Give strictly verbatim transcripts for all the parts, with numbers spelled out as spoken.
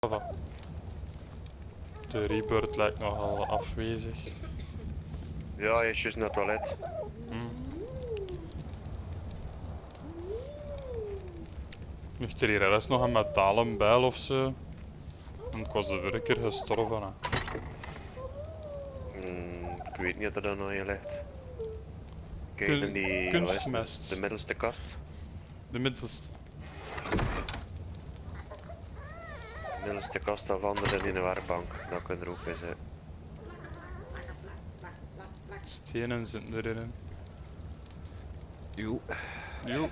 De Rebirth lijkt nogal afwezig. Ja, hij is juist naar het toilet. Hm. Ligt er hier ergens nog een metalen bijl of zo? Want ik was de vorige keer gestorven. Hè. Hmm, ik weet niet of er dan nog in ligt. Kijk Kun- in die kunstmest. de middelste kast. De middelste. De middelste kast of anders in de werkbank. Dat kan er ook in zijn. Stenen zitten erin. Jo. Jo.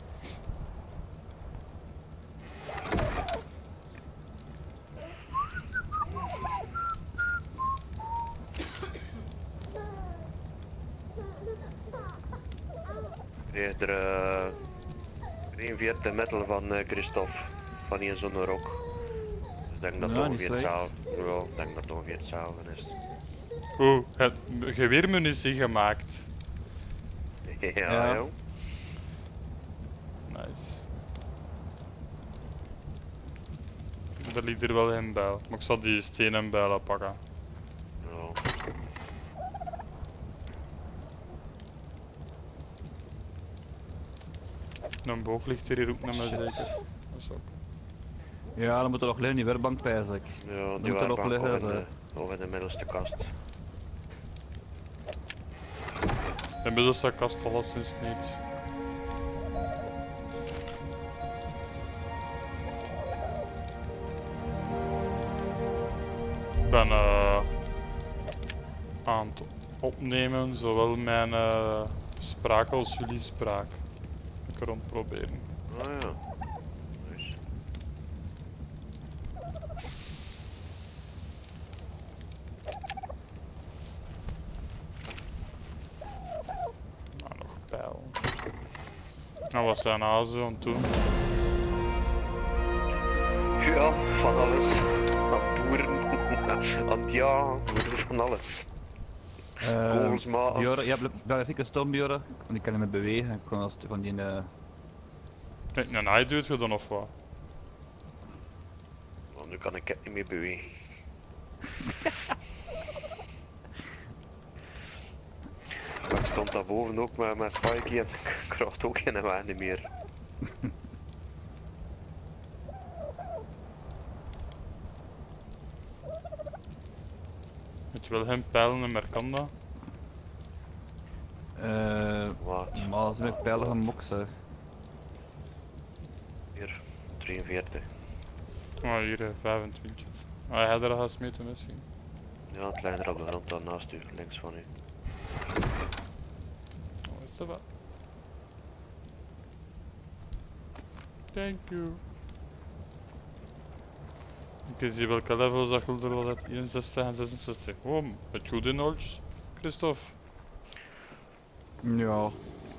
Krijg er uh, drieënveertig metal van uh, Christophe. Van die zo'n rok. Dus ik denk dat het Ja, ongeveer niet hetzelfde. Ja, ik denk dat het ongeveer hetzelfde is. Oeh, het geweermunitie gemaakt. ja, Ja. joh. Nice. Er ligt er wel geen bijl, maar ik zal die stenen bijlen pakken. Ja. Een boog ligt er hier ook naar mij zeker. Dat is ook. Ja, dan moet er nog liggen in die werkbank, pijs ik. Ja, die moet er nog werkbank of liggen, in, de, of in de middelste kast. Inmiddels dat kast alleszins niet. Ik ben uh, aan het opnemen, zowel mijn uh, spraak als jullie spraak. Ik er rond proberen. Oh ja. Dus. Ah, nog pijl. Nou, wat zijn nou zo aan het doen? Ja, van alles. Aan boeren, aan het jagen, van alles. Uh, Kogels maken. Bjorn, ja, blijf ik een stom, Bjorn. Want ik kan niet meer bewegen. Ik kon als van die... Uh... Kijk, een eye doet je dan of wat? Want nu kan ik het niet meer bewegen. Maar ik stond daarboven ook met mijn spike en ik krijg ook geen weg niet meer. Weet je wel geen pijlen meer kan dat? Uh, Wat? maar ze met pijlen gaan moksen. Hier, drieënveertig. Ah, hier uh, vijfentwintig. Ah, hij had er al gesmeten misschien. Ja, het ligt er op de grond daar naast u, links van u. Oh, is dat wat? Thank you. Ik zie welke levels dat je er wel hebt. eenenzestig en zesenzestig. Oh, het goed in Olds, Christophe. Ja.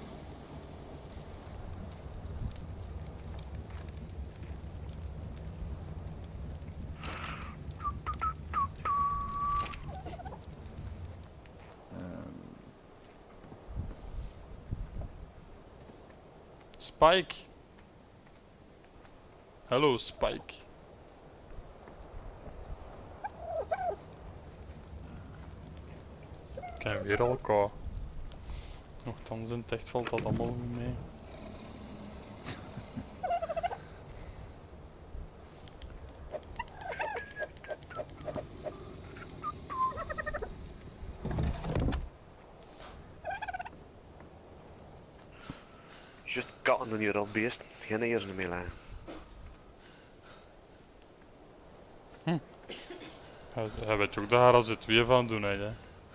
Spike. Hallo Spike. Ik heb weer al kou. Nochtans in het echt valt dat allemaal niet mee. Just katten doen hier al beest, geen eiers meer leggen. Hm. Hij weet ook dat haar als het twee van doen, hè.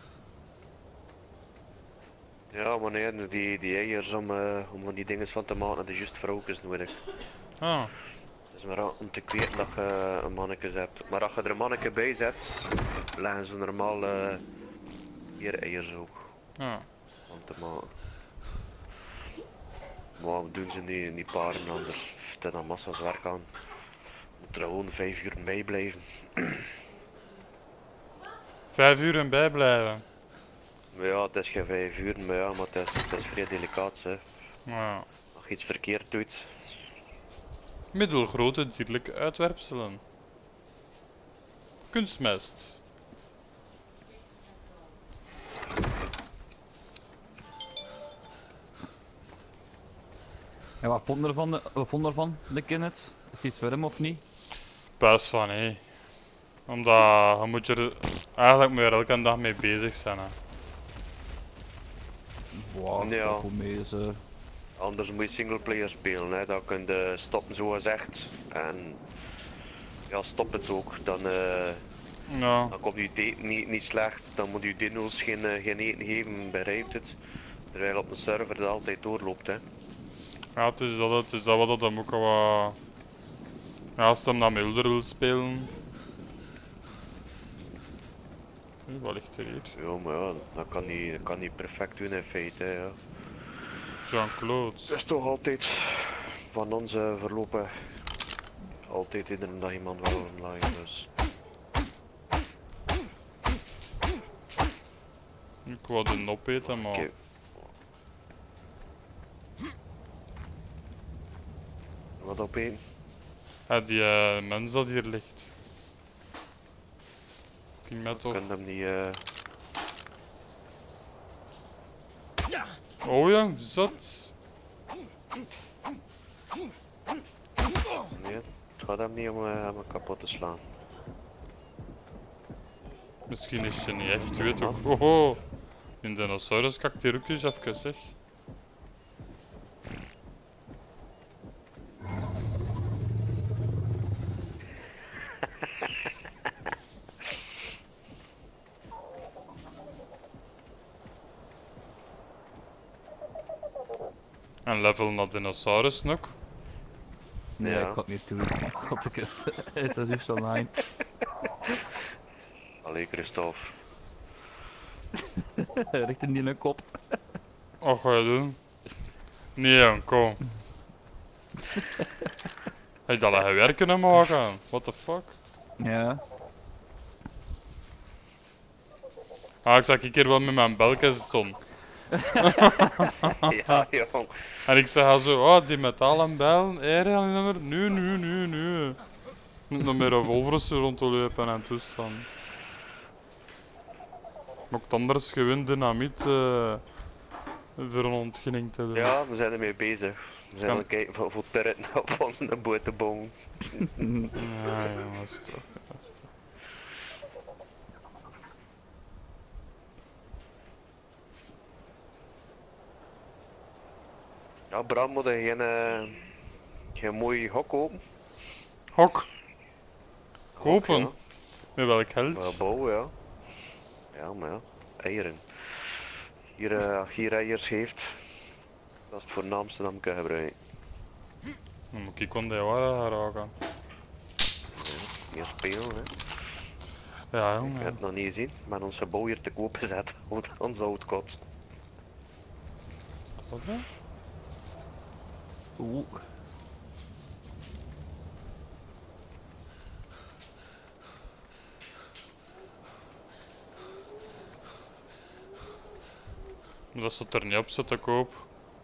Ja, wanneer die, die eiers om, uh, om van die dingen van te maken, dat is juist vrouwtjes nodig. Ah. Dus maar om te weten dat je een manneke hebt. Maar als je er een manneke bij zet, leggen ze normaal uh, hier eiers ook. Ah. Om te maken. Maar we doen ze niet, niet paren, anders het is dan massa's werk aan. Moet er gewoon vijf uur bij blijven. Vijf uur en bijblijven. Maar ja, het is geen vijf uur, maar ja, maar het is, het is vrij delicaat, hè. Ah. Als je iets verkeerd doet. Middelgrote dierlijke uitwerpselen. kunstmest. En wat vond je ervan, wat vond je ervan, de Kenneth? Is het iets voor hem of niet? Best van, hé. Omdat je moet er eigenlijk moet je er elke dag mee bezig zijn. Hè. Wow, Ja. dat komt mee, dus, uh... Anders moet je singleplayer spelen, hè. Dan kun je stoppen zoals echt. En ja, stop het ook. Dan, uh, Ja. dan komt je eten niet, niet slecht. Dan moet je dino's geen, uh, geen eten geven, begrijpt het. Terwijl op een server dat altijd doorloopt, hè. Ja, het is dat, het is dat wat dat ook al wat... Ja, als je hem naar Mulder wil spelen... Oei, wat ligt er hier? Ja, maar ja, dat kan niet, dat kan niet perfect doen in feite, hè, ja. Jean-Claude. Het is toch altijd van ons uh, verlopen. Altijd iedere dag iemand wel online, dus. Ik wou de opeten, maar... Okay. Wat opeen? Ja, die uh, mens dat hier ligt. Ging met Ik toch? kan hem niet. Uh... Oh ja, zat. Nee, het gaat hem niet om uh, hem kapot te slaan. Misschien is je niet echt, je weet toch? Oho! In dinosaurus kakt die roekjes even, zeg. En level naar dinosaurus nog. Nee, Ja. ik kan het niet doen. God, ik is het is juist online. Allee, Christophe. Richt in die een kop. Wat ga je doen? Nee, jong, kom. Heb je dat laten werken en maken? What the fuck? Ja. Ah, ik zag een keer wel met mijn belkens stond. Ja, jong. En ik zeg al zo, oh, die metalen bellen, nummer. Nu, nu, nu, nu. Moet nog meer revolvers rond te lopen en toestand. Mocht anders gewoon dynamiet uh, voor een ontginning te doen. Ja, we zijn ermee bezig. We zijn Kan- aan het kijken voor, voor turret op onze boterboom. Ja, jongens, toch. jongens, toch. Ja, Bram moet er geen, uh, geen mooi hok kopen. Hok, kopen. Hok, Met welk ja. geld? Wel bouwen, ja. Ja, maar ja, eieren. Hier, uh, als je hier eiers heeft, dat is het voornaamste dat ik kan gebruiken. Dan moet ik aan die waren gaan raken. Meer spelen, hè. Ja, Ik jongen. heb het nog niet gezien, maar onze bouw hier te koop gezet. Onze outkot. Wat hè? Oeh. Maar dat zit er niet op, zit te koop.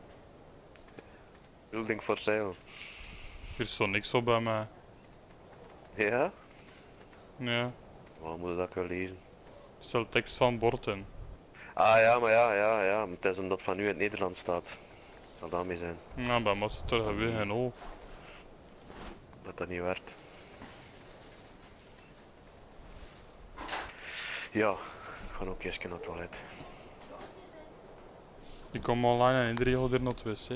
Building for sale. Hier is zo niks op bij mij. Ja? Ja. Waar moet ik dat wel lezen? Er staat tekst van bord in. Ah ja, maar ja, ja, ja. Maar het is omdat het van nu in het Nederland staat. Zal dat mee zijn. Ja, bij mij zit er gewoon geen op. Dat dat niet werd. Ja, ik ga ook eerst naar het toilet. Ik kom online en iedereen gaat hier naar het wc.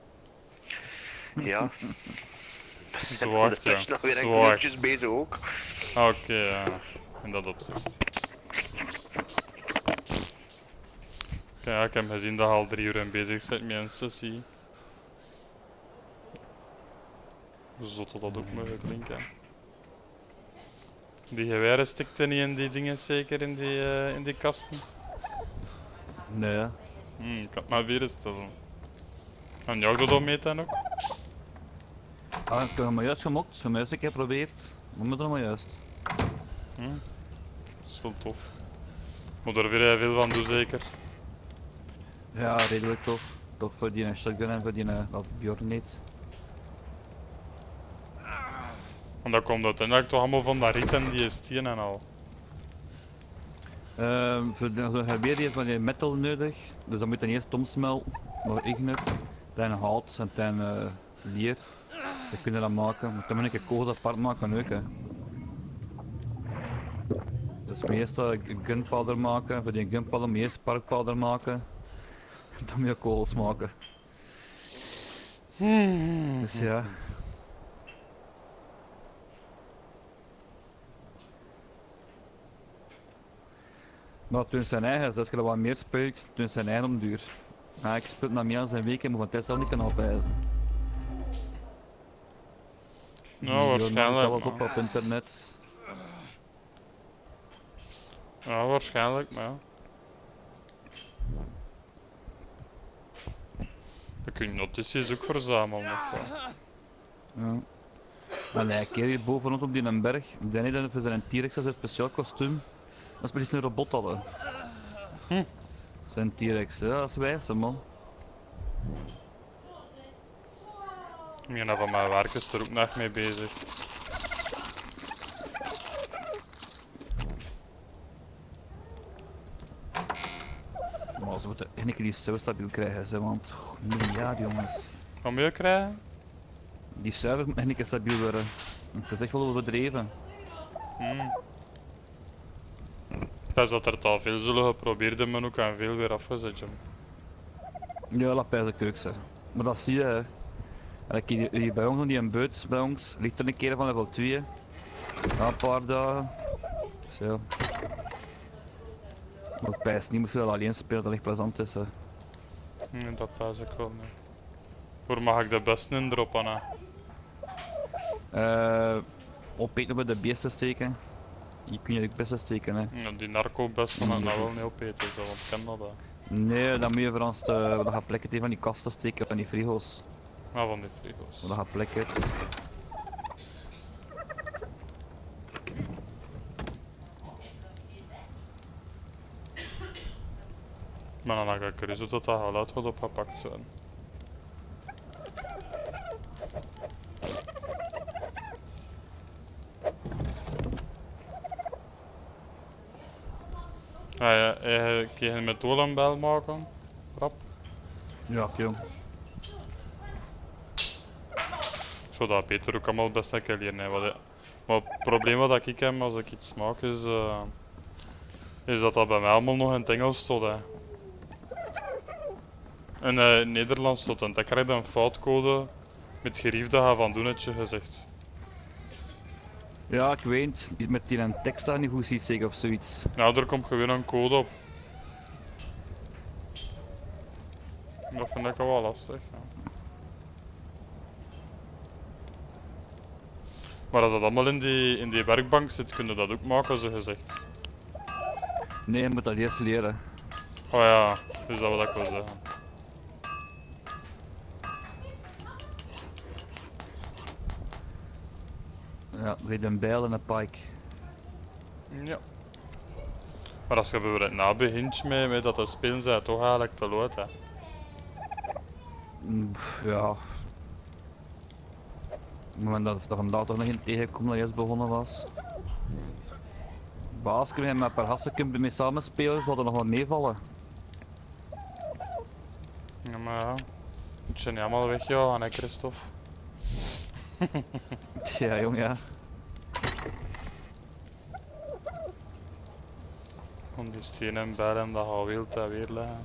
Ja. Zwaard, ja. Er is nog weer enkele Zwaard. uurtjes bezig ook. Ah, oké, ja. In dat opzicht. Ja, ik heb gezien dat je al drie uur in bezig bent met een sessie. Zot dat dat ook mogen klinken. Die geweren stikten niet in die dingen zeker, in die, uh, in die kasten? Nee. Hmm, ik kan het maar weer stellen. En jou dat mee dan ook? Ah, ik heb hem maar juist gemokt. Ik heb hem juist een keer geprobeerd. Maar moet er maar juist. Hm? Dat is wel tof. Moet er weer veel van doen zeker? Ja, redelijk tof. Toch voor die shotgun en voor die uh, dat Bjorn niet. Want dat komt uiteindelijk toch allemaal van dat riet en die steen en al. Uh, voor de voor geweer heeft van die metal nodig, dus dat moet dan eerst omsmelten, nog ignis, dan hout en dan uh, leer. Dat kun je dan maken, maar dan moet ik een kogels apart maken ook. Hè. Dus meestal gunpowder maken, voor die gunpowder moet je eerst sparkpowder maken, dan moet je kogels maken. Dus ja. Maar toen zijn eigen, dus als je er wat meer speelt, toen zijn eigen om duur. Ja, ik speel maar meer dan een week en moet van tijd zelf niet kunnen opwijzen. Nou, waarschijnlijk. alles op Maar. op internet. Ja, waarschijnlijk, maar ja. Je kunt notities ook verzamelen of wat. Ja. Maar nee, keer hier bovenop op die een berg, ik denk niet dat we zijn T-Rex als een speciaal kostuum, dat is precies een robot hadden. Hm. Zijn T-Rex, ja, dat is wijs, man. Een van mijn werk is er ook nog mee bezig. Maar ze moeten echt die zo stabiel krijgen, ze, want oh, ja jongens. Wat moet je krijgen? Die server moet echt een keer stabiel worden. Het is echt wel overdreven. Hmm. Pas dat er het al veel zullen geprobeerd hebben, ook aan veel weer afgezet. Jim. Ja, dat pijs ik ook, zeg. Maar dat zie je, hè. En ik hier, hier bij ons, die een beut bij ons, ligt er een keer van level twee. Na een paar dagen. Zo. Maar ik pijs niet, moet je dat alleen spelen, dat ligt plezant is, hè. Nee, dat pas ik wel niet. Waar mag ik de beste in droppen, hè? Uh, opeten bij de beesten steken. Je kunt je ook beesten steken, hè. Ja, die narco best van het nou wel niet opeten, zo, want ik ken dat. Hè. Nee, dan moet je voor ons te, dat gaat plekken tegen van die kasten steken op en die frigo's. Ah, van die frigo's. Dat gaat plekken. Maar dan ga ik er eens dat dat geluid gaat opgepakt zijn. Ah ja, je kan je met Olan bel maken? Rap. Ja, jong. Ik zou dat Peter ook allemaal best een keer leren. Hè. Wat, maar het probleem wat ik heb als ik iets maak is, uh, is dat dat bij mij allemaal nog in het Engels stond. Hè. En uh, in Nederlands stond en dan krijg je een foutcode met geriefde ga van doen het je gezegd. Ja, ik weet, met die een tekst daar niet goed ziet zeggen of zoiets. Nou, er komt gewoon een code op. Dat vind ik al wel lastig. Ja. Maar als dat allemaal in die, in die werkbank zit, kun je dat ook maken, zo gezegd. Nee, je moet dat eerst leren. Oh ja, dus dat wat ik wil zeggen. Ja, er een bijl en een pike. Ja. Maar als je bijvoorbeeld na begint met, met dat te spelen, zijn toch eigenlijk te laat, hè. Mm, ja. Maar dat er vandaag toch nog in tegenkomt dat je eerst begonnen was. Baas, kun je met een paar gasten mee samen spelen, zal er nog wel meevallen. Ja, maar ja. Moet je niet allemaal wegjagen, hè, Christophe. Ja, jong, ja. Om die stenen en bijlen, dat gaat wild en weer liggen.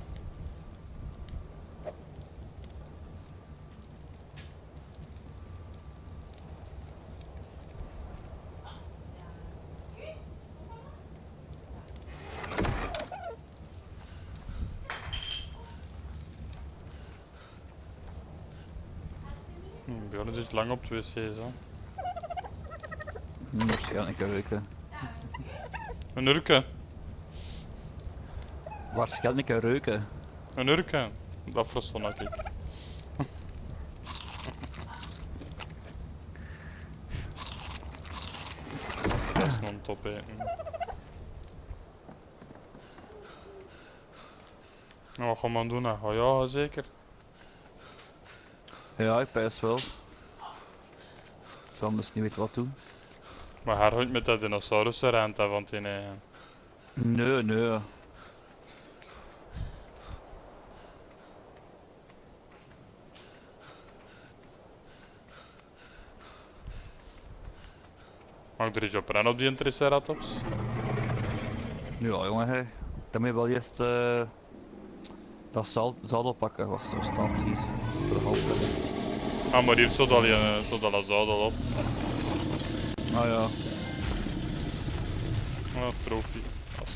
Hm, Bjorn zit lang op het wc's, hè. Waarschijnlijk een reuken. Een urke. Waarschijnlijk een reuken. Een urke. Dat verstond ik. Dat is een top eten. Nou, wat gaan we doen? Hè? Oh ja, zeker. Ja, ik pijs wel. Ik zal dus niet weten wat doen. Maar haar hond met dat dinosaurussen rent dat van die eigen. Nee, nee. Mag ik er eens op rennen op die Triceratops? Ja, jongen, hey. Dan moet je wel eerst uh, dat zadel zadel pakken, wat zo staat hier. Voor de halve. Ah, maar hier zit al een, zit al een zadel op. Ah ja. Ah, trofee. Assa.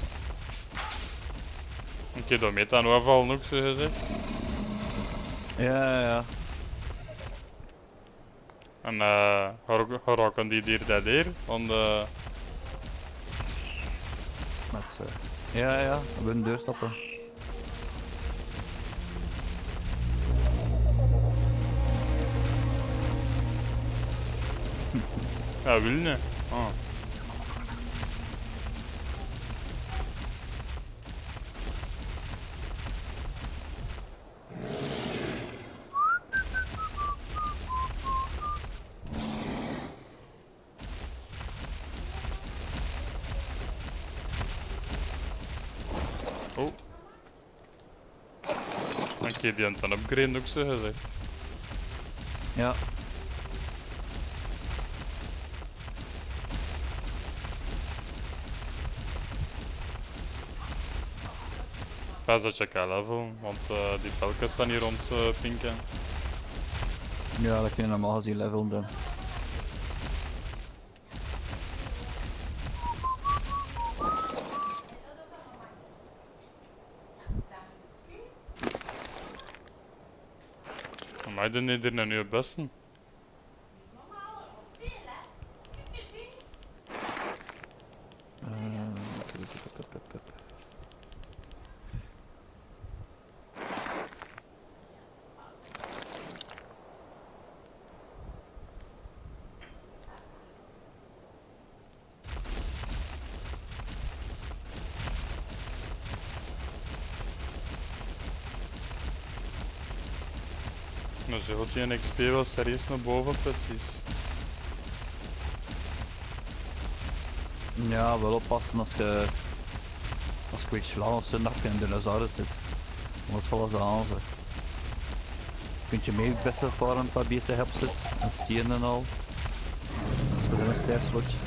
Een keer door met aan overval ook zo gezegd. Ja, ja, ja. En uh, hoe raken die hier dat hier? Want uh, Met, uh, ja, ja, we willen de deur stappen. ja, wil ne? Ah. Oh. Een keer die aan het upgraden ook zo gezegd. Ja. Pas dat je kan level, want uh, die velkens staan hier rond uh, pinken. Ja, dat kun je normaal gezien level doen. Maar doen die er nou nu het beste? Nou, zo gaat die X P wel serieus naar boven, precies. Ja, wel oppassen als je als je weet slaan of zo, dat je in een dinosaurus zit. Anders vallen ze aan ze. Kunt je mee best wel waar een paar beesten hebt zit en stieren en al. Dat is wel een sterslotje.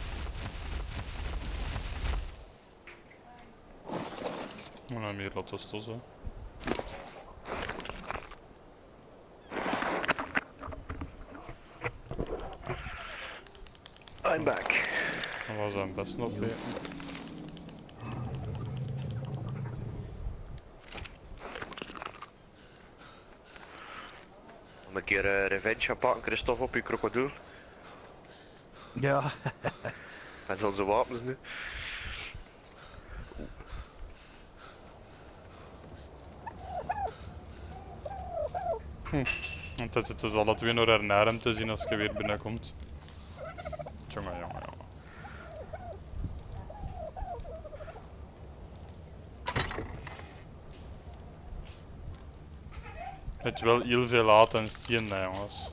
Maar dan meer laten we zo. I'm back. Dat was zijn best nog beter. Om een keer uh, revenge gaan pakken, Christophe, op je krokodil. Ja. En zo onze wapens nu. Hm. Want dan zitten ze alle twee nog ernaar hem te zien als je weer binnenkomt. Jongen, jongen, jongen. Het is wel heel veel laat en stien, hè, jongens.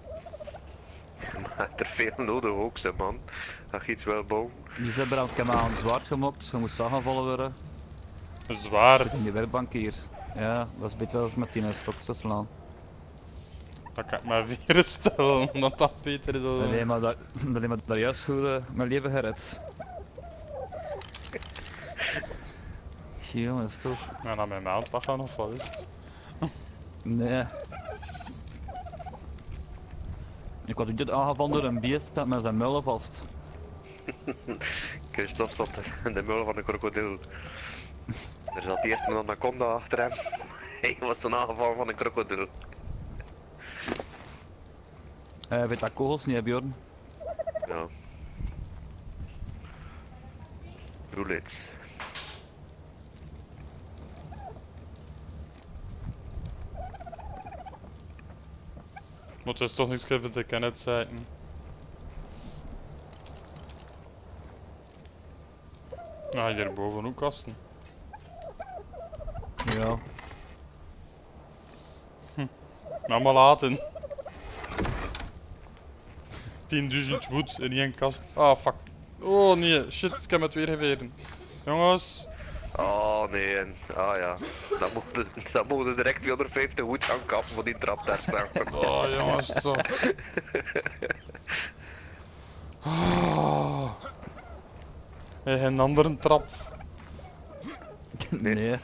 Maar er veel nodig ook, zeg man. Dat giet wel bouwen. Die hebben dan kan aan zwaard gemokt, je moest aangevallen worden. Een In zwaard. die werkbank hier. Ja, dat is beter als met die stok te slaan. Dat kan ik me voorstellen, dat dat beter is dan... Nee, maar dat, dat maar daar juist goed uh, mijn leven gered. Jongens, toch? Ja, naar mijn maand lachen of wat is het? Nee. Ik had dit aangevallen door een beest met zijn muilen vast. Christophe zat in de muil van een krokodil. Er zat eerst een anaconda achter hem. Hij was een aanval van een krokodil. Hij uh, weet dat kogels niet, hè, Bjorn? Ja. Bullets. Moet je toch niks even te kennen zeggen. Nou, hierboven ook kasten. Ja. Hm. Nou, maar laten. tienduizend wood in één kast. Ah, fuck. Oh nee, shit, ik heb het weer geveren. Jongens. Oh nee, en, ah ja. Dan moeten dan moet je direct tweehonderdvijftig woed gaan kappen voor die trap daar staan. Oh jongens, zo. Oh. Hey, een andere trap. Nee.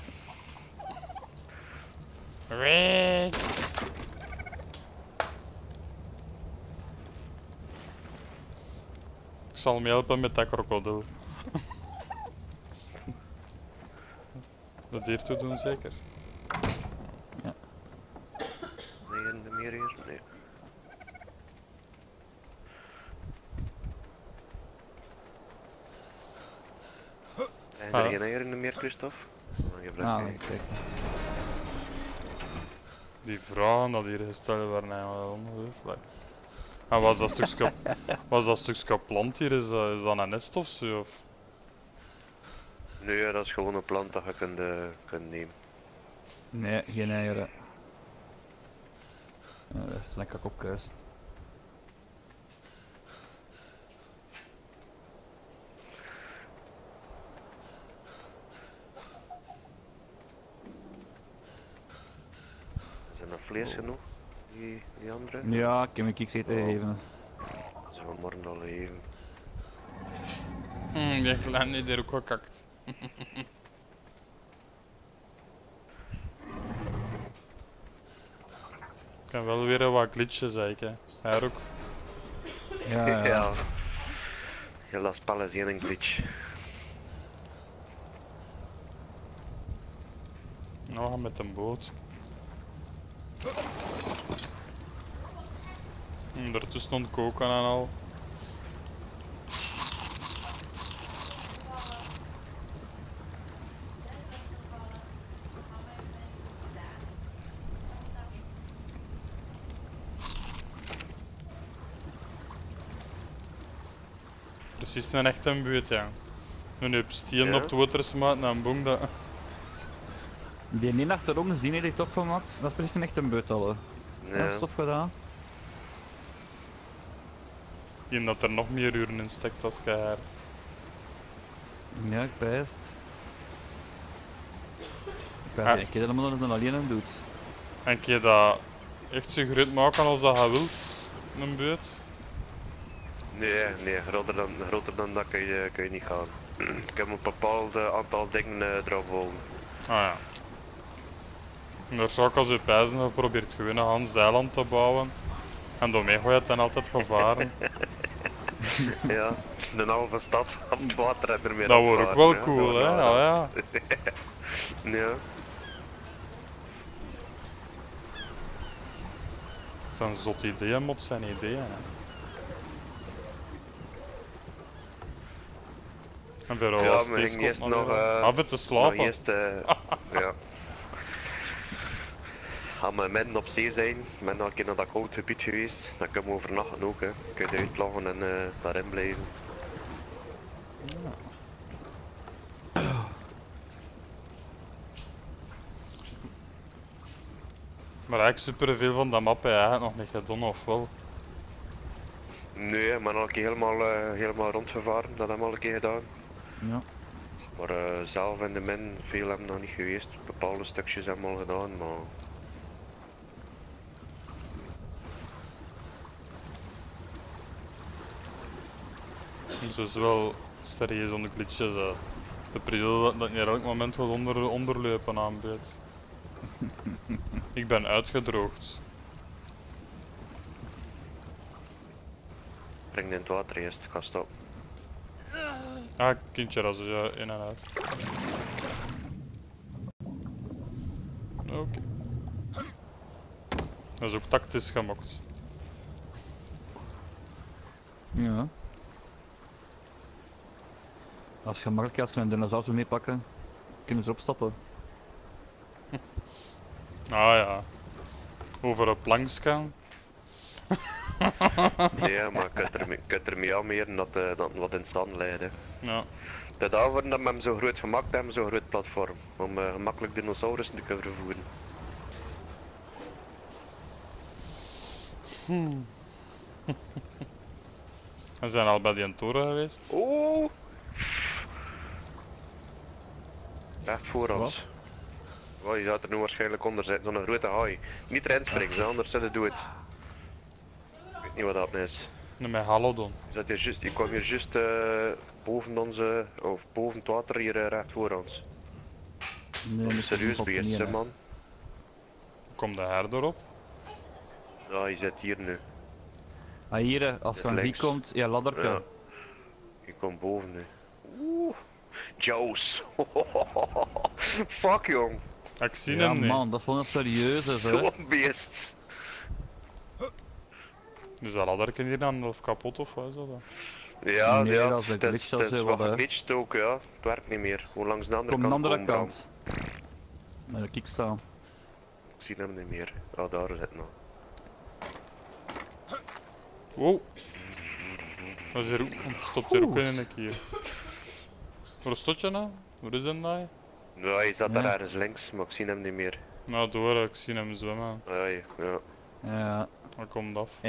Wee. Ik zal me helpen met dat krokodil. Dat hier te doen zeker. Nee, in de meer hier? Nee. En er Ah. geen eieren in de meer, Christophe? Dan geef dat Ah, kijken. kijk. Die vragen dat hier gesteld werden eigenlijk ongelooflijk. En was dat stukje, was dat stukje plant hier, is dat, is dat een nest of zo? Of? Nee, dat is gewoon een plant dat je kunt, uh, kunt nemen. Nee, geen eieren. Uh, dat is lekker op kuis. Is er nog vlees genoeg? Die, die andere? Ja, ik heb mijn kieks eten gegeven. Dat is vanmorgen al even. Hmm, die kleine heeft hier ook gekakt. Ik heb wel weer wat glitches eigenlijk, hè. Hij ook. Ja, ja. Ja. Heel dat spel is één glitch. Nou, we gaan met een boot. Ondertussen ontkoken en al. Precies een echte buurt, ja. Nu heb steen Ja? op het water smaakt en boom dat. Die niet achterom zien heeft hij tof gemaakt. Dat is precies een echte beut al. Nee. Dat is tof gedaan. Die dat er nog meer uren in steekt als je haar. Ja, ik wijst. Ik weet Ah. niet, ik weet dat maar dat het alleen hem doet. En kun je dat echt zo groot maken als dat je wilt, een buurt? Nee, nee, groter dan, groter dan dat kun je, kun je niet gaan. Ik heb een bepaald uh, aantal dingen uh, erop volgen. Ah ja. En daar zou ik als je pijzen geprobeerd gewoon een Hans eiland te bouwen. En daarmee ga je het dan altijd gevaren. Ja, de halve stad op het water en ermee Dat wordt ook wel afvaren, cool, hè? Ja, Ah, ja. ja. Het zijn zot ideeën, mot zijn ideeën. Hè. En voor Ja, was maar steeds ging eerst nog nog, uh, af en te nog slapen. eerst, uh, ja. Gaan we midden op zee zijn, ik ben al een keer naar dat koud gebied geweest, dan kunnen we overnachten ook, hè. Kun je uitloggen en uh, daarin blijven. Maar eigenlijk superveel van dat map heb je eigenlijk nog niet gedaan, of wel? Nee, ik ben al een keer helemaal, uh, helemaal rondgevaren, dat hebben we al een keer gedaan. Ja. Maar uh, zelf in de min, veel hebben we nog niet geweest. Bepaalde stukjes hebben we al gedaan, maar... Het is wel serieus onder glitches. Hè. De pril dat dat je elk moment wel onder, onderlopen aanbiedt. Ik ben uitgedroogd. Breng die in het water eerst, ik ga stoppen. Ah, kindje, dat is ja, in en uit. Oké. Okay. Dat is ook tactisch gemaakt. Ja. Als je makkelijk als je een dinosaurus wil meepakken, kunnen ze opstappen. Ah ja. Over een plank gaan. Ja, maar ik kunt er, je kunt er mee aanmeren dat, uh, dat wat in stand leidt. Hè. Ja. De daarvoor dat we hem zo groot gemaakt hebben, zo'n groot platform. Om uh, gemakkelijk dinosaurussen te kunnen vervoeren. Hmm. We zijn al bij die toren geweest. Oeh! Echt voor ons. Oh, je zou er nu waarschijnlijk onder zitten, zo'n grote haai. Niet erin springen, anders zullen doe het. Ik weet niet wat dat is. Nee, met Halodon. Je, zat hier juist, je kwam hier juist uh, boven onze, of boven het water hier uh, recht voor ons. Nee, Dat niet is serieus op beest, manier, hè, hè. man. Komt de herder op? Ja, je zit hier nu. Ah, hier, hè, als je aan zie Links. komt, ja, ladderke. Ja. Je komt boven nu. Oeh. Jaws. Fuck, jong. Ik zie Ja, hem niet. man, dat is wel een serieuze, hè. Zo'n beest. Is dat ladderken hier dan of kapot of wat is dat dan? Ja, Nee, ja, dat is een het is, glitch het of is zo wat wat, hè. geglitcht ook, ja. Het werkt niet meer. Hoe langs de andere Kom aan de kant andere komen, kant. Met de kick staan. Ik zie hem niet meer. Ah, daar zit nog. Wow. Dat is hier ook, stopt hier ook in een keer. Waar stond je nou? Waar is dat nou? Ja, hij zat daar Ja. ergens links, maar ik zie hem niet meer. Nou, door, ik zie hem zwemmen. Ja, ja. ja. Ja. Hij komt af.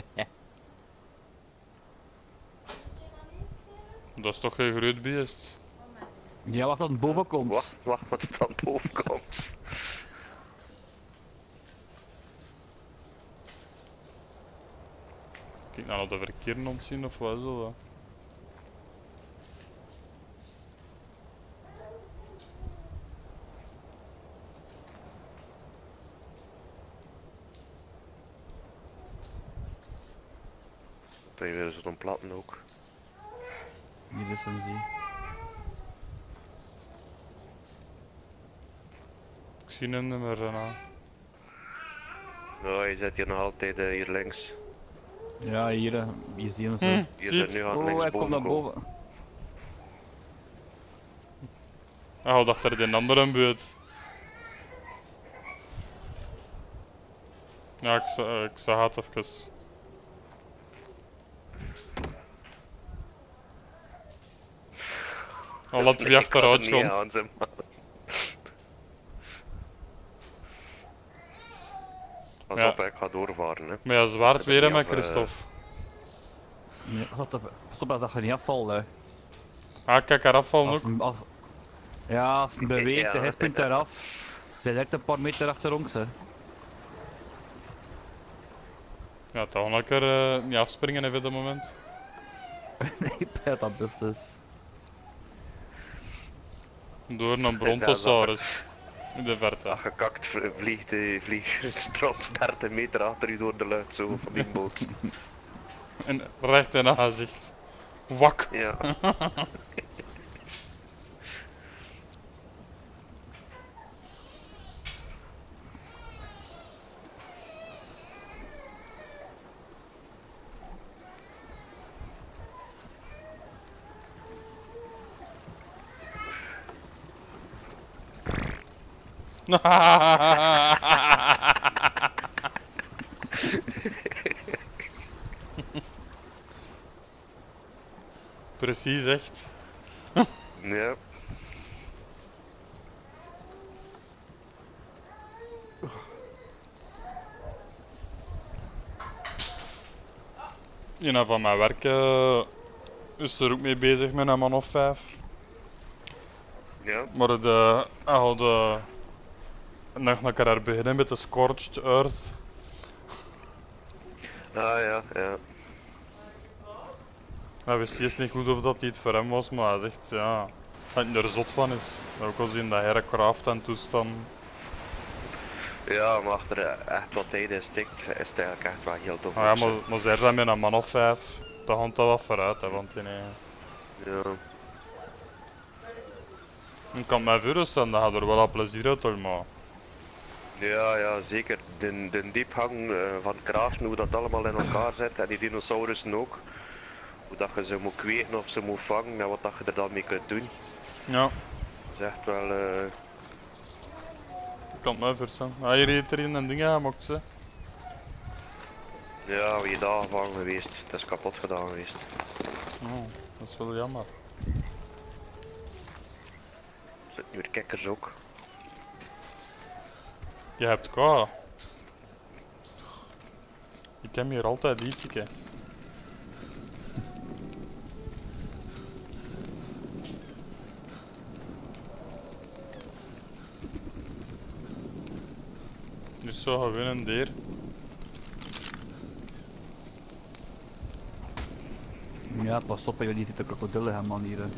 Dat is toch geen groot beest? Ja, wat dan boven komt. Wacht, wacht, wat het dan boven komt. Kijk nou de verkeer ontzien of wat is dat? Dat je weer zo'n platten ook. Hier is hem, zie. Ik zie hem niet meer zo nou. Ja, je zit hier nog altijd uh, hier links. Ja, hier, hè. Hier zie je hem zo. Hm, Je ziet. zit nu aan Oh, links hij komt naar boven. boven. Hij gaat achter die andere buurt. Ja, ik, za- ik zag het even. Al laat wie achteruit gaan. gaan. Aan, zeg maar. Pas Ja. op, hè, ik ga doorvaren. Hè. Maar ja, zwaard Ik weer heb hè, niet met af, eh, Christophe. Nee, wat op, pas op dat je niet afvalt, hè. Ah, kijk, haar afvallen Als ook. een, als, ja, als het beweegt, Ja. hij springt eraf. Zij lijkt een paar meter achter ons, hè. Ja, toch lekker uh, niet afspringen even op dit moment. Nee, bij dat best is. Door een brontosaurus. In de verte. Dat gekakt v- vliegt, eh, vliegt straks dertig meter achter u door de lucht zo van die boot. En recht in het gezicht. Wak. Ja. Precies echt. Ja. Een van mijn werk uh, is er ook mee bezig met een man of vijf. Ja. Maar de, hij had uh, nog een keer beginnen met de Scorched Earth. Ah ja, ja. Hij wist eerst niet goed of dat iets voor hem was, maar hij zegt ja, dat hij er zot van is. Ook al zien dat Hercraft en toestand. Ja, maar achter eh, echt wat tijd in stikt, is het eigenlijk echt wel heel tof. Ah ja, maar, maar zij zijn met een man of vijf, dat gaat dat wat vooruit, hè, want in, eh, Ja. ik kan mij voorstellen dat je er wel wat plezier uit hebt, maar Ja, ja, zeker. De, de diepgang uh, van Kraaften, hoe dat allemaal in elkaar zit en die dinosaurussen ook. Hoe dat je ze moet kweken of ze moet vangen en wat dat je er dan mee kunt doen. ja, Dat is echt wel... Uh... ik kan het mij voorstellen. Ah, hier heeft er een ding gemaakt, ze. Ja, wie daar van geweest. Het is kapot gedaan geweest. Oh, dat is wel jammer. Er zitten nu weer kikkers ook. Je hebt K. Ik heb hier altijd iets. Niet zo gaan winnen, deer. Ja, pas op, jullie zitten krokodillen helemaal hier. Hè.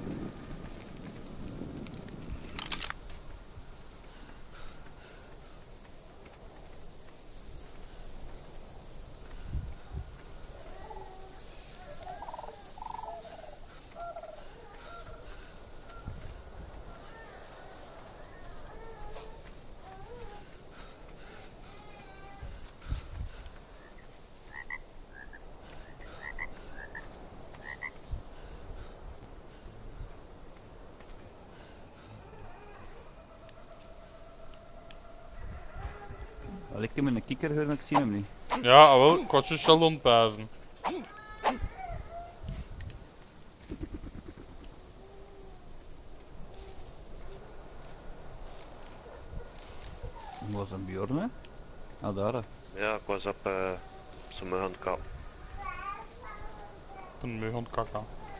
Al ik heb een kikker gehoord, maar ik zie hem niet. Ja, ah, wel, ik was je shell ontpazen. Hoe was een Bjorn, hè? Ah, daar. Hè. Ja, ik was op uh, zijn muggenkap. Een muggen kaka.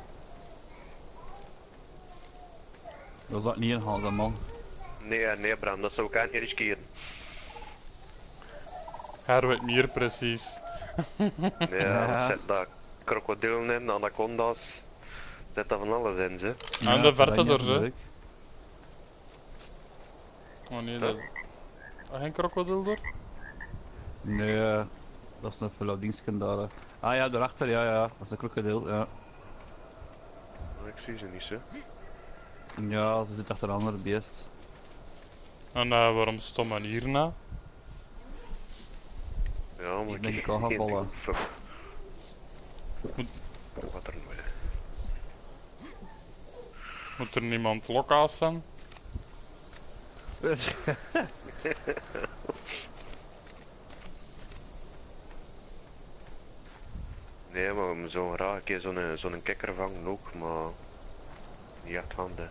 Was dat niet een halve man? Nee, nee Bram, dat zou ik eigenlijk niet riskeren. Hij weet meer precies. Ja, er zit daar krokodillen in, anaconda's. Er zit daar van alles in, ze. En de verte dat er, is ze. leuk. Oh nee, dat... Ah, geen krokodil er? Nee, eh, dat is een verloudingsken daar. Hè. Ah ja, daarachter, ja, ja, dat is een krokodil, ja. Ik zie ze niet, zo. Ja, ze zit achter een andere beest. En uh, waarom stom men hierna? Ja, maar Ik ik ben heb al gaan geen vallen. fuck. Moet- Wat er nou? Moet er niemand lokaas zijn? Nee, maar we zo graag een keer zo'n zo'n kikker vangen ook, maar niet echt handen.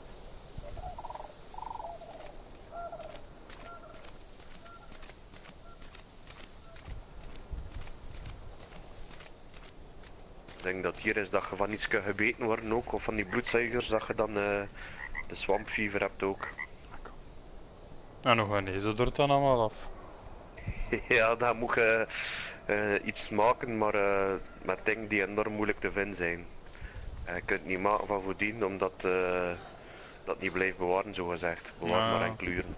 Ik denk dat hier is dat je van iets kan gebeten worden ook, of van die bloedzuigers, dat je dan uh, de swampfever hebt ook. En hoe gaan deze er dan allemaal af? Ja, dan moet je uh, iets maken, maar uh, met dingen die enorm moeilijk te vinden zijn. Uh, je kunt het niet maken van voordien, omdat uh, dat niet blijft bewaren, zo gezegd. Bewaar Ja. maar en kleuren.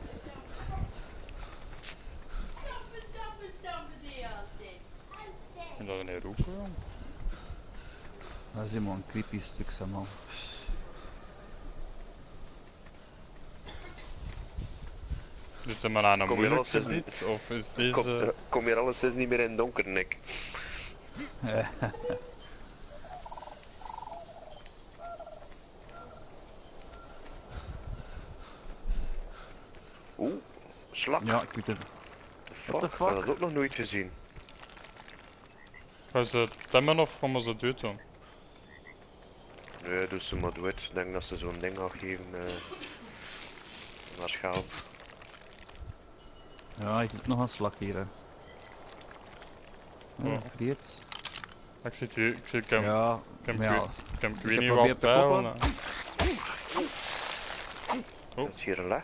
En dat een roepen, joh. Dat is helemaal een creepy stuk, zeg man. Zit er maar aan een Kom je moeilijk alles in- gebied? Of is Kom, deze... kom hier alles is niet meer in het donker, Nick. Oeh, slak. Ja, ik weet het. The What the fuck? Ik heb fuck? dat ook nog nooit gezien. Gaan ze temmen of gaan ze het doen? Nee, doe ze maar doe het. Ik denk dat ze zo'n ding gaan geven. Uh, naar schelp. Ja, je ziet nog een slak hier. Hè. Oh, Oh. verkeerd. Ik zit hier, ik zit, ik heb, Ja, ik heb, maar ik ja, weet- ik heb, ik ik weet heb niet probeerd wat te pijlen. kloppen. Oh. Dat is hier gelegd.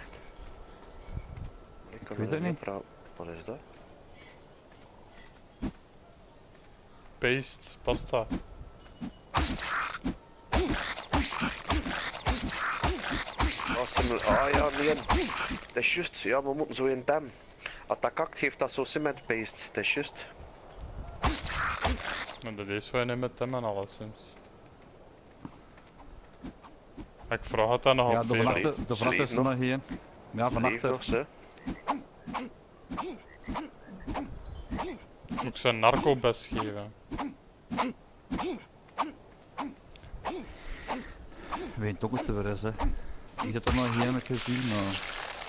Ik kan weet er het niet. praten. Wat is dat? Paste, pasta. Als ze me- Ah ja, nee. Dat is juist. Ja, we moeten zo in tem. Als dat kakt, heeft dat zo cement paste. Dat is juist. Maar dat is wel niet met temmen alleszins. Ik vraag het dan nog Ja, op de veel. vanachter, Ze de vanachter is er leven nog één. Ja, Leef vanachter. nog, ze. Moet ik zijn narco best geven? Ik weet ook wat er weer is, hè. Ik zit er nog één, heb ik gezien, maar...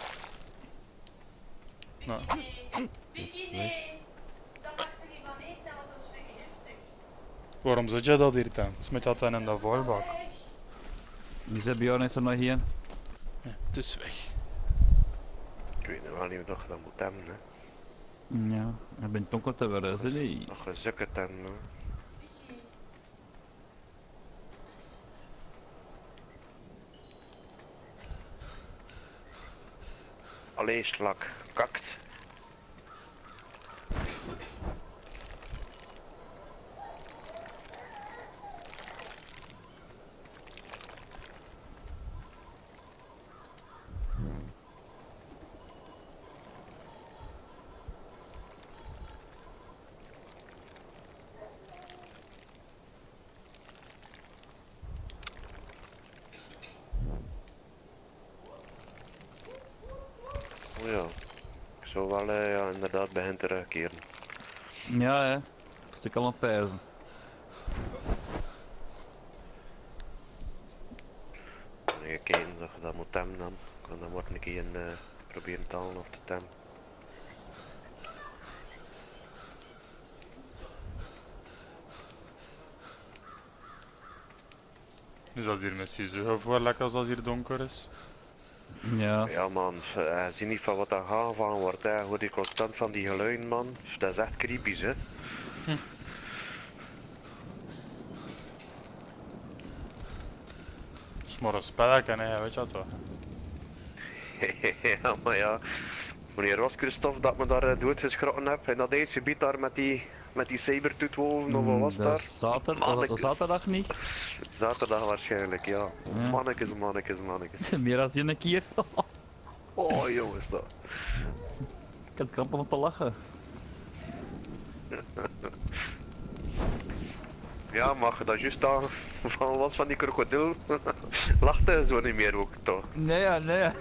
Nou, Vicky, nee. Dat mag ze niet van eten, want dat is vrij giftig. waarom zit je dat hier dan? Smet dat dan in de vuilbak. Die zei Bjorn is er nog één. Ja, het is weg. Ik weet nog wel niet wat je dat moet hebben, hè. Ja, ik ben toch wat er weer is, hè. Nee. Nog een zucket hebben, hè. Vicky. Allee, slak. Kakt. Ja. Ik zou wel uh, ja, inderdaad begin terugkeren. Ja, hè. Dat is allemaal pijzen. Even kijken dat je dat moet temmen dan. Ik kan dan wordt een keer uh, proberen te halen of te temmen. Is dat hier met zo gevaarlijk als dat hier donker is? Ja. Ja man, uh, zie niet van wat er gaan van wordt, hè. Hoor je constant van die geluiden man. Dat is echt creepy hè. Hm. Het is maar een spelletje, hè, weet je wat toch? Ja maar ja, wanneer was Christophe dat me daar uh, doodgeschrokken heb? En dat eerste gebied daar met die, met die sabertoothwolven of wat was Mm, daar? Zaterdag, was dat de zaterdag niet? Zaterdag waarschijnlijk, ja. Ja. Mannekes, mannekes, mannekes. Meer dan een keer. Oh jongens dat. Ik had krampen om te lachen. Ja, mag je dat juist daar van was van die krokodil? Lachte zo niet meer ook toch? Nee, ja, nee. Ja.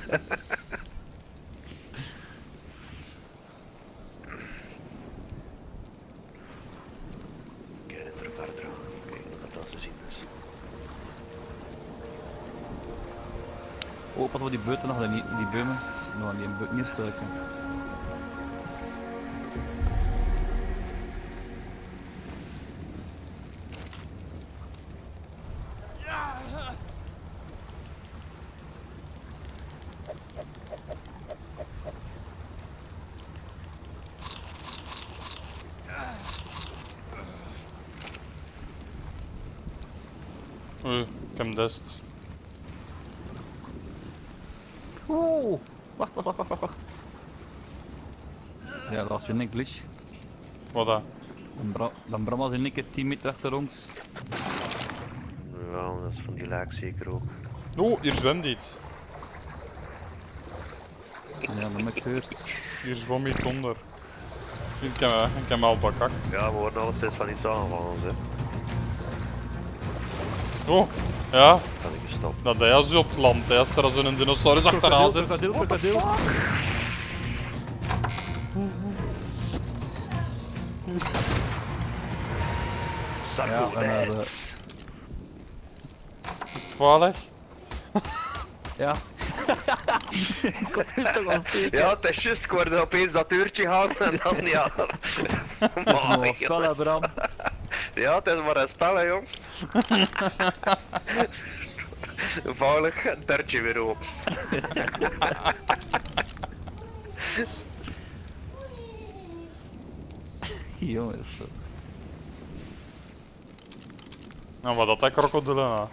Kijk, er verder. Kijk, dat dat te zien is. Oh, wat we die buiten nog, die, die bomen. Nog aan die buiten niet stuiken. Oei, ik heb hem dest. Oeh, wacht, wacht, wacht, wacht, wacht. Ja, dat was weer een glitch. Wat dat? Dan, bra dan Bram was in één keer tien meter achter ons. Ja, dat is van die lijk zeker ook. Oeh, hier zwemt iets. Ja, dat heb ik gehoord. Hier zwom iets onder. Ik heb, me- ik heb me al bekakt. Ja, we worden altijd van iets aanvallen, hè. Oh, ja, Kan ik gestopt. dat hij zo op het land, hè, als er zo'n dinosaurus achteraan zit. Krokodil, krokodil. Ja, en, eh, de- Is het veilig? Ja. Dat is toch wel zeker. Ja, het is juist, ik hoorde opeens dat deurtje gaan en dan ja. Dat is nog Maar, wel spel, hè, Bram. ja, het is maar een spel, hè, jong. Veilig, het deurtje weer open. Jongens. Nou, wat dat hij krokodillen nou?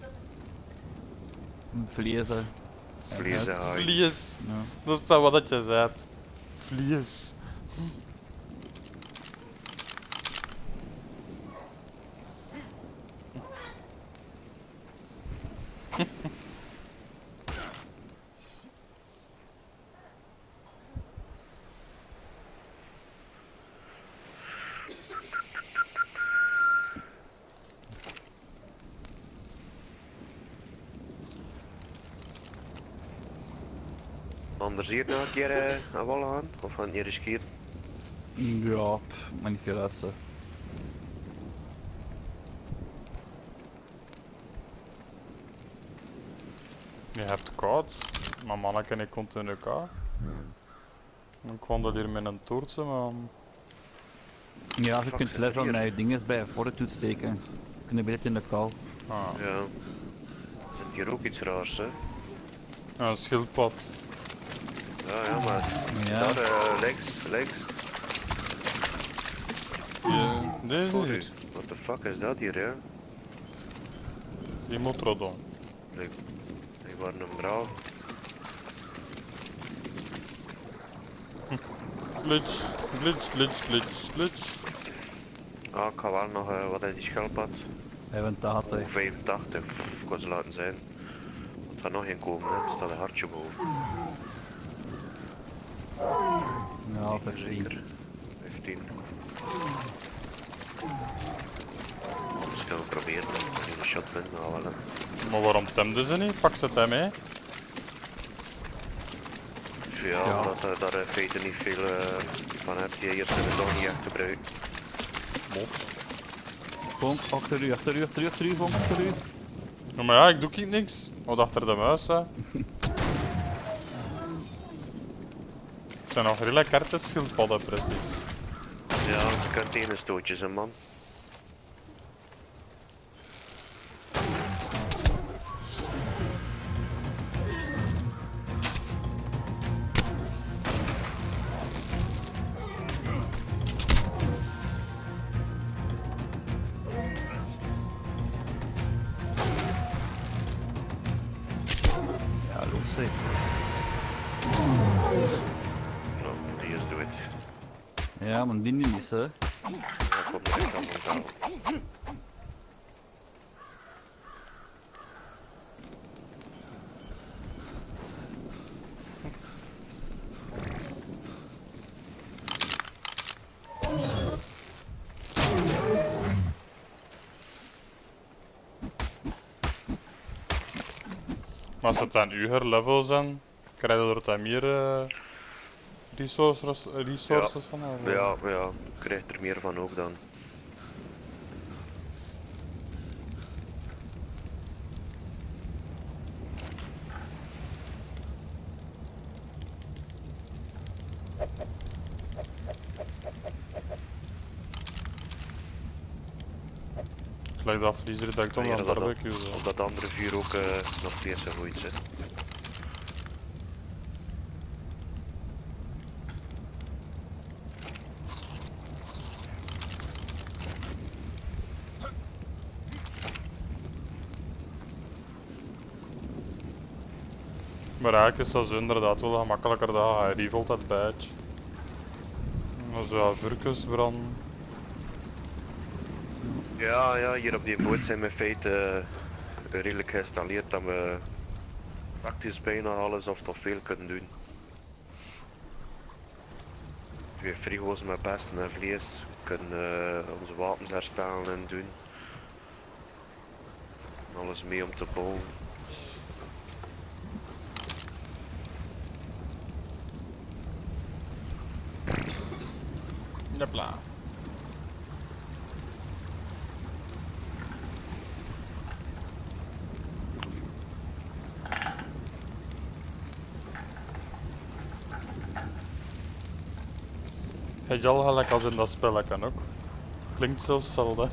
Vlees, hè. Vlees, ja. Vlies. Ja. Dat is dat wat dat je zei. Vlies. Anders hier nog een keer uh, aan wal gaan? Of gaan hier riskeren? Ja, pff, maar niet veel uit, hè. Je hebt koud. Maar mannen en ik komt in elkaar. Ik wandel hier met een toortje, maar... Ja, je Fuck, kunt zit level hier? met je dinges bij je fortitude steken. Je kunt een beetje in de kou. Ah, Ja. Zit hier ook iets raars, hè? ja, een schildpad. Ja, ja, maar Ja. daar, uh, links, links. Ja, deze Sorry. hier. What the fuck is dat hier, hè? Die motrodon. Ik, ik word hem braaf. Glitch, glitch, glitch, glitch, glitch. Ah, ik ga wel nog, uh, wat is die schelpad? vijfentachtig. Oh, vijfentachtig, Pff, ik kon ze laten zijn. Er gaat nog geen komen, hè? Er staat een hartje boven. Ja, Zeker, vijftien. zeker. vijftien. Dus gaan we proberen, hè. Als je een shot bent, nou wel, hè. Maar waarom temden ze niet? Pak ze het hem mee. Ja, Ja. omdat er daar in feite niet veel uh, van hebt. Je hier kunnen toch niet echt gebruiken. Mot. Vonk, achter u, achter u, achter u, achter u, Vonk, achter u. Ja, maar ja, ik doe ik niks. Wat achter de muis, hè. Het zijn nog redelijk kartenschildpadden, precies. Ja, je kunt ene stootjes, hè, man. Ja, los hè. Nou, die is dood. Ja, maar die niet, hè. Ja, kom er echt aan van. Maar als het aan uw level zijn, krijg je er dan meer uh, resources, resources van? Of? Ja, ja, je krijgt er meer van ook dan. Ik leg dat vriezer dat ik dan Ja, aan dat- barbecue zo. Op dat andere vuur ook uh, nog vlees gegooid zit. Maar eigenlijk is dat zo inderdaad wel gemakkelijker dat hij revelt dat badge. Als we ja, vurkens branden. Ja, ja, hier op die boot zijn we in feite uh, redelijk geïnstalleerd dat we praktisch bijna alles of toch veel kunnen doen. Twee frigo's met besten en vlees, we kunnen uh, onze wapens herstellen en doen. Alles mee om te bouwen. Jepla. Heb je al gelijk als in dat spel kan ook. Klinkt zelfs hetzelfde.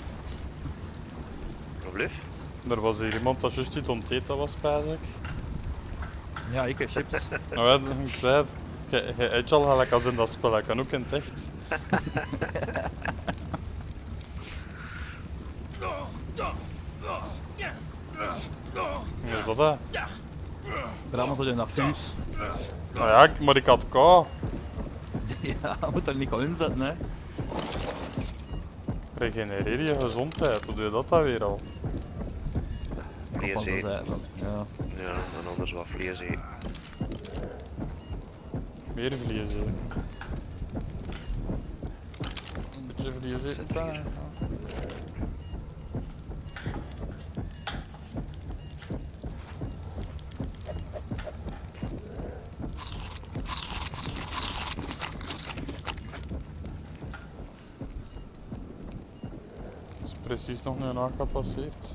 Probleem? Er was hier iemand dat juist iets onteten was, spijs ik. Ja, ik heb chips. Nou ja, ik zei het. Je je hebt al gelijk als in dat spel kan ook in het echt. Hoe is dat hè? Rammen tot in achtuur. Nou ja, ik- maar ik had kou. Ja, moet er niet al inzetten, hè. Regenereer je gezondheid, hoe doe je dat dan weer al? Vlees Pas dat eten. zei, want, ja. Ja, en anders wat vlees eten. Meer vlees eten. Een beetje vlees eten dan. Ja. Is precies nog een nacht gepasseerd.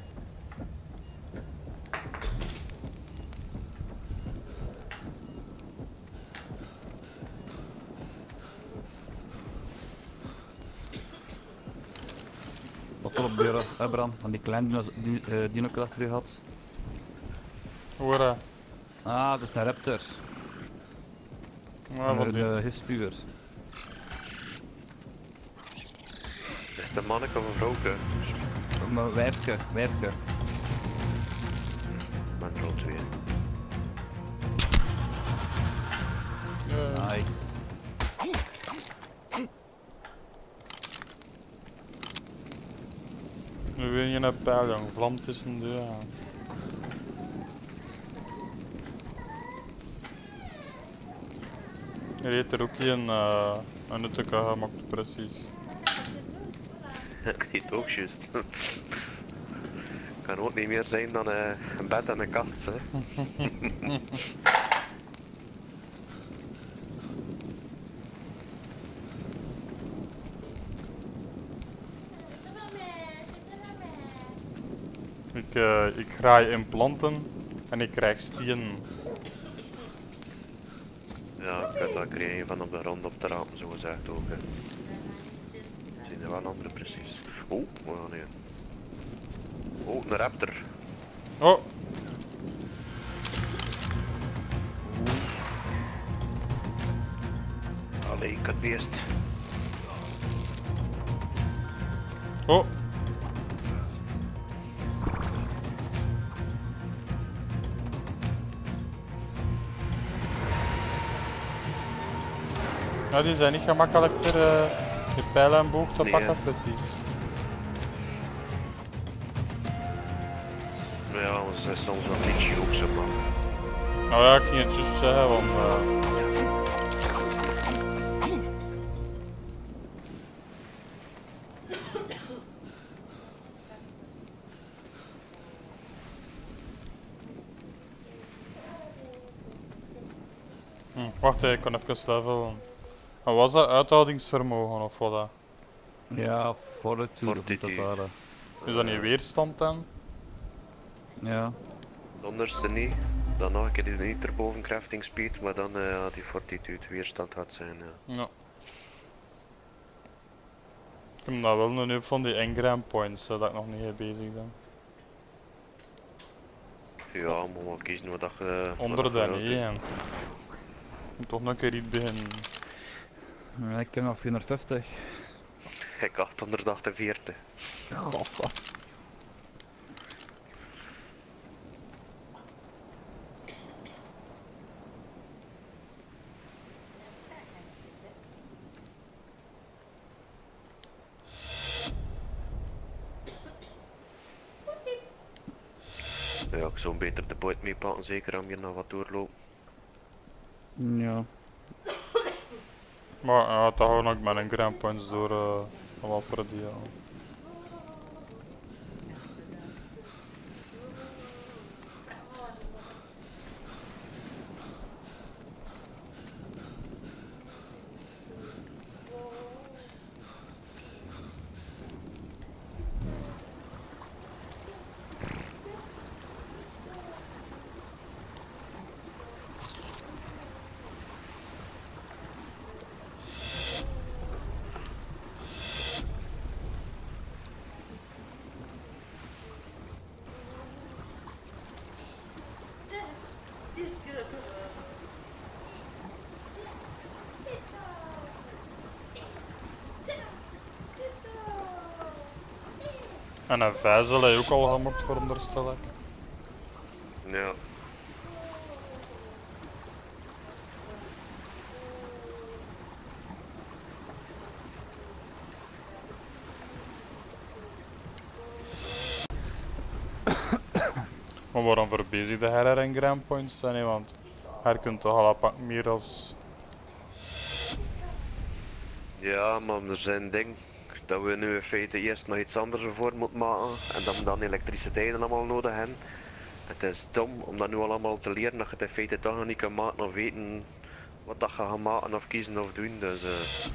Wat wel op deur, hè Bram, van die kleine dinos- die, uh, dino dat je had. Hoor hè? Ah, dat is een raptor. Ja, van Een die. uh, hifspuur. Is het een manneke of een vrouwke? Een wijfke, wijfke. Met rood weer. Ja. Nice. Nu wil je een pijl, jong. Vlam tussen de ja. Er heeft er ook een, uh, een nuttige gemaakt, precies. Ik weet ook juist. Kan ook niet meer zijn dan uh, een bed en een kast, hè. Ik, uh, ik graai in planten en ik krijg steen. Ja, ik heb dat gekregen van op de grond op de raam, zo gezegd ook. Hè. Zien er wel een andere precies. Oh, oh nee. Oh, een raptor. Oh! Allee, ik had beest. Oh! Ja, die zijn niet gemakkelijk voor uh, je pijlen en boog te Nee, pakken, hè. precies. Nou ja, ze is soms wel een beetje ook zo, maar. Nou ja, ik ging het juist zeggen, want... Uh, hm, wacht, ik kan even levelen. En was dat uithoudingsvermogen of wat? Dat? Ja, fortitude of Fortitude. dat waren. Is dat niet weerstand dan? Ja. De onderste niet. Dan nog een keer die niet erboven crafting speed, maar dan uh, ja, die fortitude weerstand gaat zijn. Ja. Ja. Ik heb nou wel een up van die engram points, uh, dat ik nog niet mee bezig ben. Ja, moet wel kiezen wat dat je. Onder wat de dat je wilt, hè. één. Moet toch een keer iets beginnen. Ja, ik heb nog vierhonderdvijftig. Ik achthonderdachtenveertig. Oh, Ja, ik zou beter de boot meepakken, zeker om hier nog wat doorlopen. ja. Maar ja, dat gewoon ook met engram points door uh, wat voor die. Ja. En een vijzel heb je ook al gemokt, veronderstel ik. Ja. Maar waarom voor bezig de her engram points zijn, hè? Want her kunt toch al pak meer als... Ja, maar er zijn dingen dat we nu in feite eerst nog iets anders ervoor moeten maken en dat we dan elektriciteit allemaal nodig hebben. Het is dom om dat nu allemaal te leren dat je het in feite toch nog niet kan maken of weten wat dat je gaat maken of kiezen of doen. Dus, uh...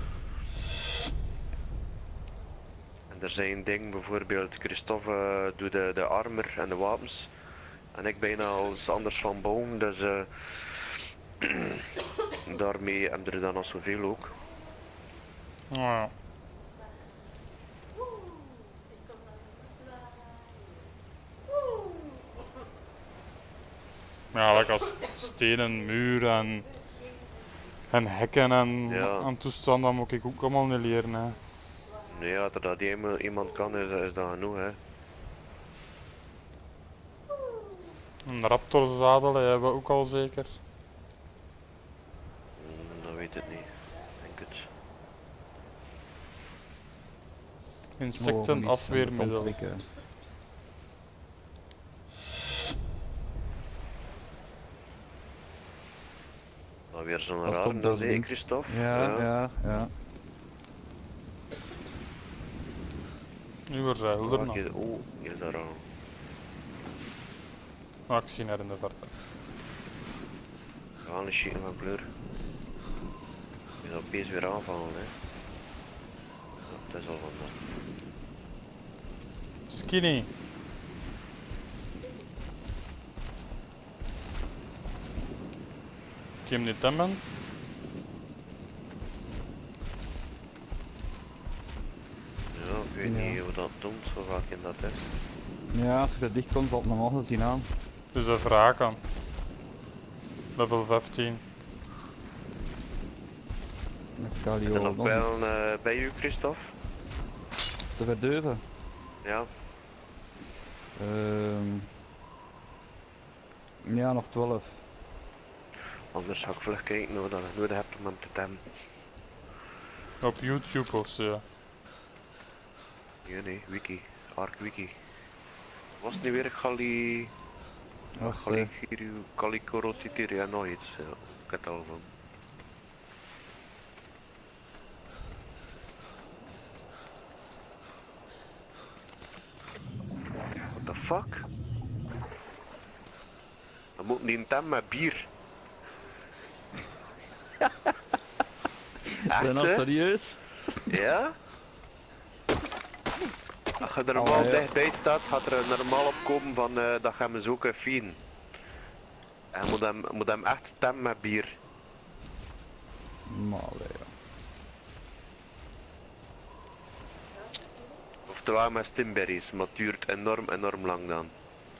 en er zijn dingen, bijvoorbeeld Christophe uh, doet de, de armor en de wapens en ik bijna als anders van bouwen, dus uh... daarmee hebben er dan al zoveel ook. Nou ja. Ja, lekker als stenen, muur en, en hekken en, Ja. en toestanden, dat moet ik ook allemaal niet leren. Hè. Nee, als er dat iemand, iemand kan, is, is dat genoeg, hè. Een raptorzadel hebben we ook al zeker. Mm, dat weet ik niet. Ik denk het. Insectenafweermiddel. Nou, weer zo'n Dat raar, komt dat door is links. Christophe. Ja, ja, ja. Nu weer zijn hulder Oh, nog. hier, oh, hier is daar al. Maar ik zie haar in de verte. We gaan een shit van kleur. Je zal opeens weer aanvallen, hè. Ja, het is al van dat. Skinny. ik hem niet hebben. Ja, ik weet Ja. niet hoe dat doet, hoe vaak in dat is. Ja, als je er dicht komt, valt het normaal gezien aan. Dus de vraag aan. Level vijftien. Dan En kan je nog nog nog bellen iets uh, bij u, Christophe? te verdeuven. Ja. Ehm ja, nog twaalf. Anders ga ik vlug kijken hoe dat je nodig hebt om hem te temmen. Op YouTube of zo. Nee, nee, wiki. Ark wiki. Was het nu weer Gali... Wacht, eh, Galigiru... Galicorotitiri, ja, nog iets. Ja, ik heb het al van. What the fuck? Dan moet niet een tem met bier. ben je Echt, nou hè? serieus? Ja? Als je er normaal Allee, ja. dichtbij staat, gaat er normaal opkomen van uh, dat gaan we zoeken fien. En je moet hem, moet hem echt temmen met bier. Maar allee, ja. Oftewel met stimberries, maar het duurt enorm, enorm lang dan.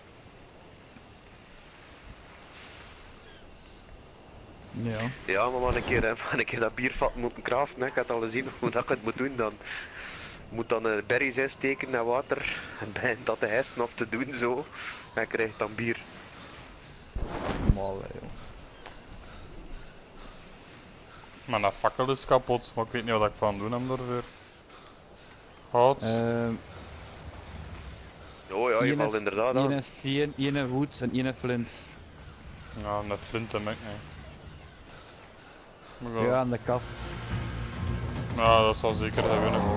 Ja. Ja, maar wat een keer, maar een keer dat biervat moeten craften, hè. Ik had al gezien hoe dat ik het moet doen dan. Je moet dan uh, berries insteken en water en begint dat te hesten of te doen zo. En je krijgt dan bier. Maar allee, joh. Maar dat fakkel is kapot, maar ik weet niet wat ik van doen heb daarvoor. Hout. Ehm Oh ja, je Eén valt is- inderdaad één aan. is steen, één wood en één flint. Ja, een flint heb ik niet. Maar Ja, ja. aan de kast. Ja, dat zal zeker hebben. Hè.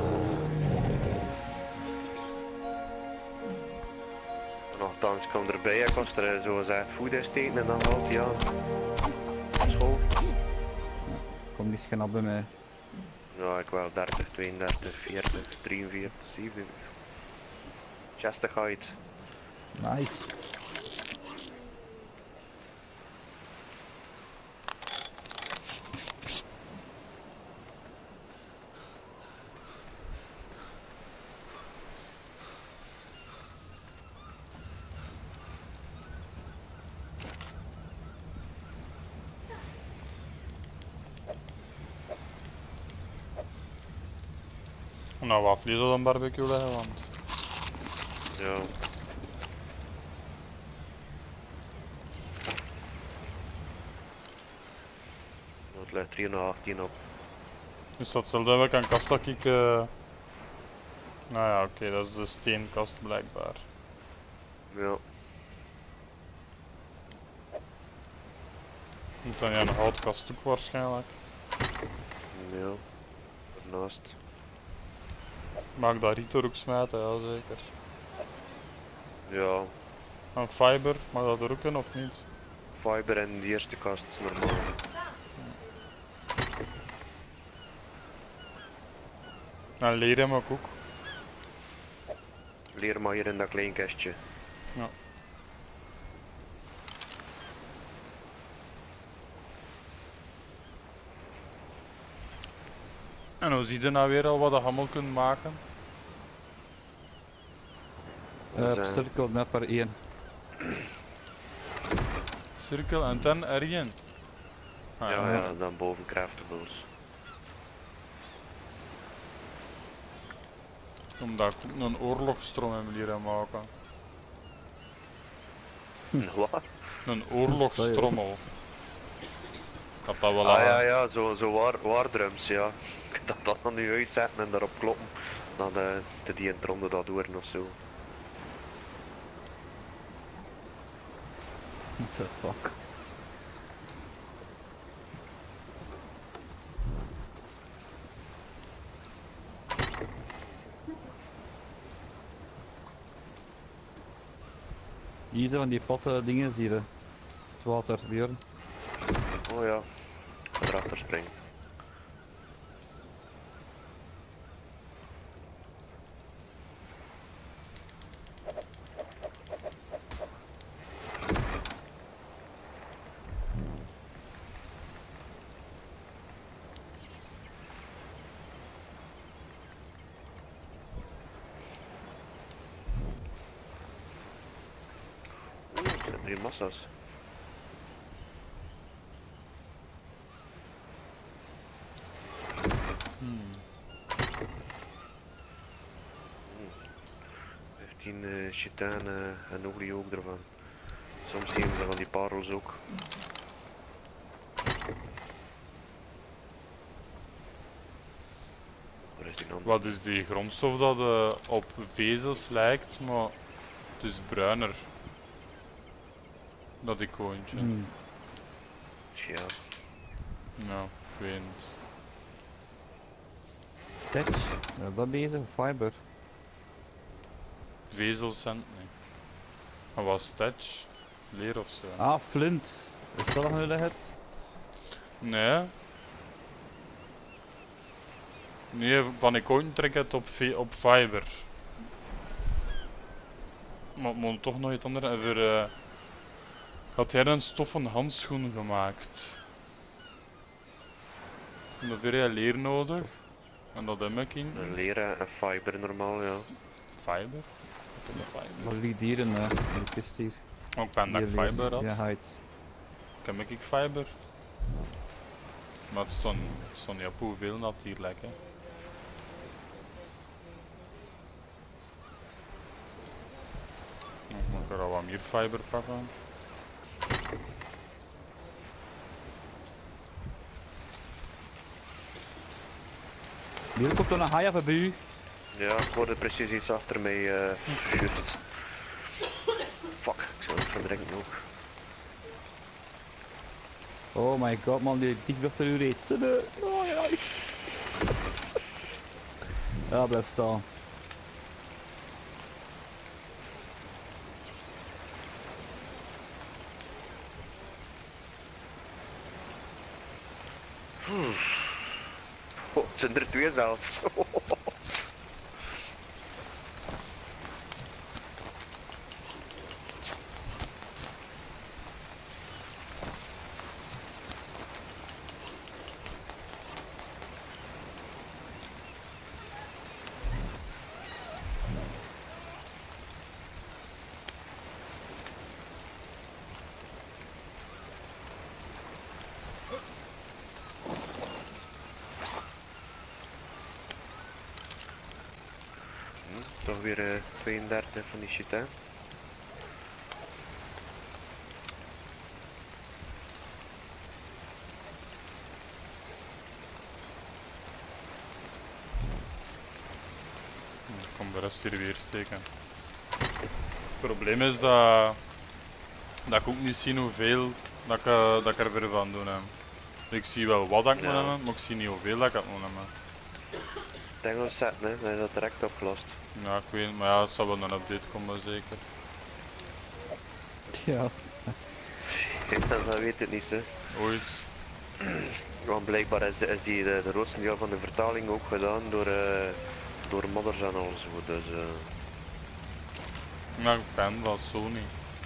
Nochtans, ik kom erbij, ik was er zo gezegd food insteken en dan valt hij aan. School. Kom die schnap bij mij. Ja, ik wel dertig, tweeëndertig, veertig, drieënveertig, zevenenveertig. zestig uit. Nice. Nou, wat vlees op een barbecue leggen, want Ja. Het ligt driehonderdachttien op. dus dat hetzelfde wat ik aan kast dat ik... Uh... Nou ja, oké, okay, dat is de steenkast blijkbaar. Ja. Moet dan ja, een houtkast ook waarschijnlijk. Ja. Daarnaast. Mag ik dat riet er ook smijten? Ja, zeker. Ja. En fiber, mag dat er ook in of niet? Fiber en die eerste kast, normaal. En leer hem ook ook. Leer maar hier in dat klein kastje. Ja. En hoe zie je nou weer al wat je allemaal kunt maken? Uh, Dus, eh, cirkel met per één. Cirkel en ten R één. Ah, Ja, ja, dan boven craftables. Omdat ik ook een oorlogsstroom heb leren maken. Wat? Een oorlogsstrommel. Ik had dat wel Ah aan. ja, ja, zo, zo waar, waardrums, ja. Ik dat dat dan nu uitzetten en daarop kloppen. Dan uh, te die in het ronde dat door of zo. What the fuck. Hier zijn van die potten dingen zie je. Het water, Björn. Oh ja, ik ga erachter springen. Drie massa's. Hmm. vijftien uh, chitaan uh, en olie ook ervan. Soms geven ze van die parels ook. Waar is die dan? Wat is die grondstof dat uh, op vezels lijkt, maar het is bruiner. Dat icoontje. Hmm. Ja, Nou, ik weet niet. Tetch, ja, wat bezig? Fiber. Vezelcent, nee. Maar wat is Thatch? Leer of zo? Ah, flint. Is dat nog een het? Nee. Nee, van icoontje trek het op, ve- op fiber. Maar het moet toch nog iets anders. En voor, uh, had hij een stoffen handschoen gemaakt? En daarvoor heb je leer nodig. En dat heb ik in. een leren en fiber normaal, ja. Fiber? Wat is Wat fiber? ligt hier in uh, in de kist hier? Ook ben dat ik Hier fiber liggen. had. Ja, hide. Ken ik fiber? Maar het stond, het stond niet op hoeveel dat hier lijkt. Hè. Dan moet ik er al wat meer fiber pakken. Hier komt er een haai af bij u. Ja, ik hoorde precies iets achter mij. Uh, juist. Fuck, ik zou het verdrinken ook. Oh my god man, die diep achter u reed. Zudde. Oh ja. Ja, blijf staan. Oh, het zijn er twee zelfs. Toch weer uh, tweeëndertig van die shit, hè? Ik kom de rest hier weer steken. Het probleem is dat, dat ik ook niet zie hoeveel dat ik, uh, dat ik er weer van doen heb. Ik zie wel wat ik moet Ja. hebben, maar ik zie niet hoeveel dat ik het moet hebben. Engels zetten, hè? Dan is dat direct opgelost. Ja, ik weet het, maar ja, het zal wel een update komen zeker. Ja. Dat weet ik niet, hè. Ooit. Want blijkbaar is, is die de, de grootste deel van de vertaling ook gedaan door, uh, door modders en al zo. Dus, uh... Ja, ik ben van Sony.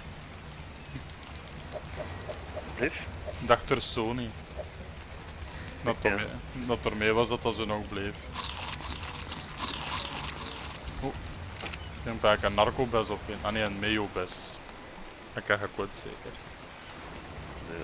Brief? Ik dacht er Sony. Dat, Ja. ermee, dat ermee was dat dat zo nog bleef. Oh, ik heb eigenlijk een narcobes op in. Ah nee, een meobes. Dat krijg ik ooit zeker. Nee.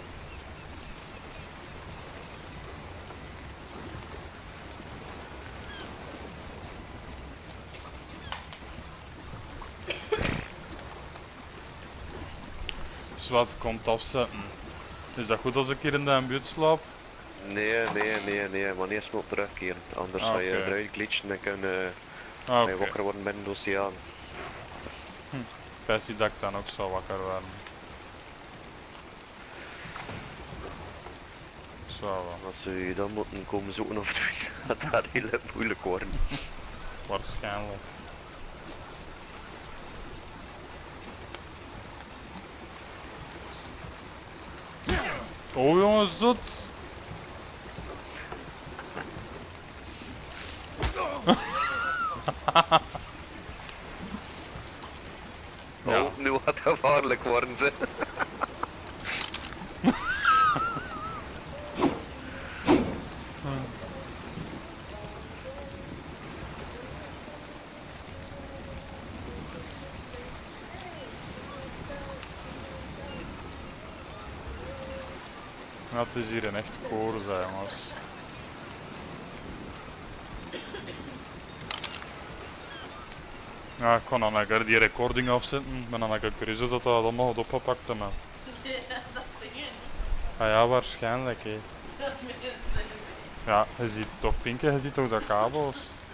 Dus wat komt afzetten. Is dat goed als ik hier in de buurt slaap? Nee, nee, nee, nee, maar eerst moet terugkeren. Anders Ah, ga je oké. eruit glitchen en kan uh, Ah, je oké. wakker worden binnen de oceaan. Best dat ik dan ook zou wakker worden. Zo wel. Als ze je dan moeten komen zoeken of het gaat dat heel moeilijk worden. Waarschijnlijk. Oh jongen, zot! Ja. Oh, nu gaat het gevaarlijk worden, ze. Ja, het is hier een echt koor, zei jongens. Ja, ik kan dan een keer die recording afzetten. Ik ben dan een keer curieus dat dat allemaal had opgepakt. Maar... Dat zeg je niet. Ah ja, waarschijnlijk hé. Ja, je ziet toch Pinke, je ziet toch dat kabels.